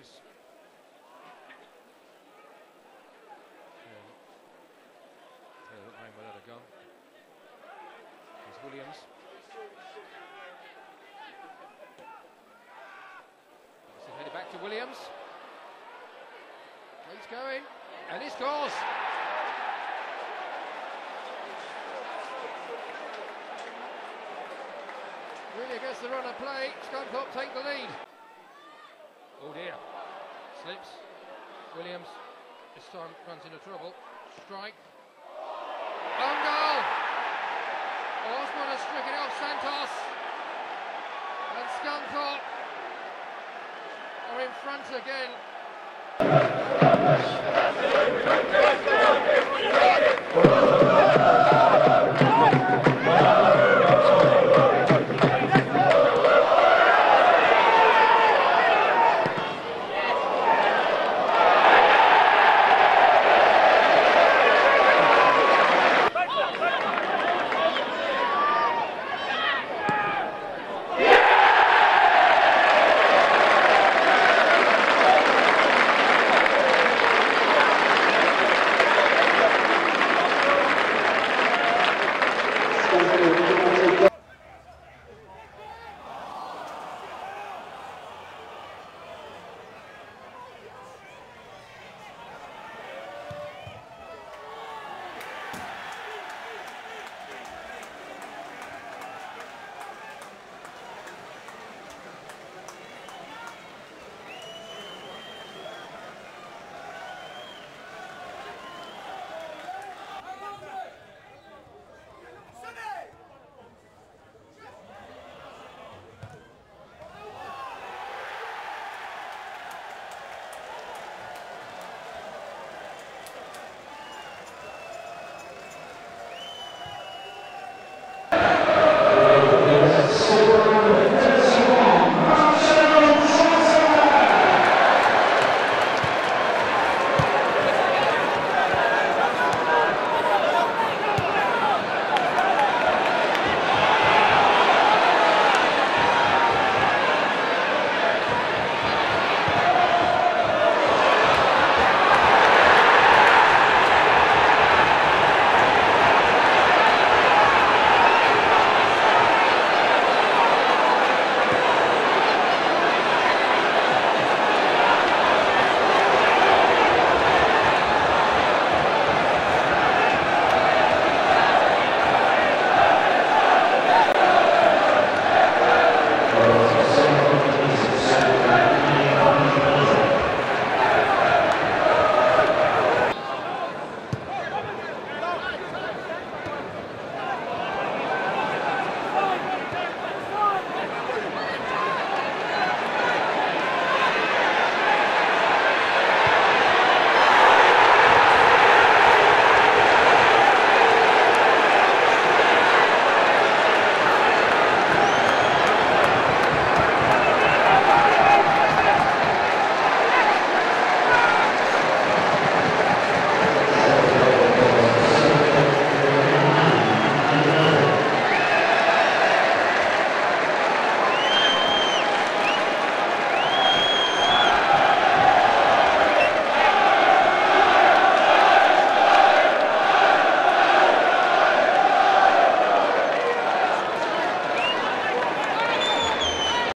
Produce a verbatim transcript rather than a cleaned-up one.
Rovers. They look like where they've gone. There's Williams. It's headed back to Williams. He's going, and he scores! Really against the run of play, Scunthorpe take the lead. Oh dear, slips. Williams this time runs into trouble. Strike. On goal! Osbourne has stricken off Santos. And Scunthorpe are in front again.